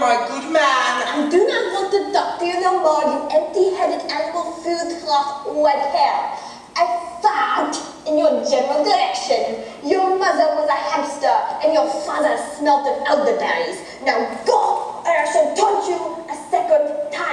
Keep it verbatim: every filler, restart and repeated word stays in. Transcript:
my good man. I do not want to talk to you no more, you empty-headed animal food cloth wet hair. I farted in your general direction. Your mother was a hamster, and your father smelt of elderberries. Now go, or I shall taunt you a second time.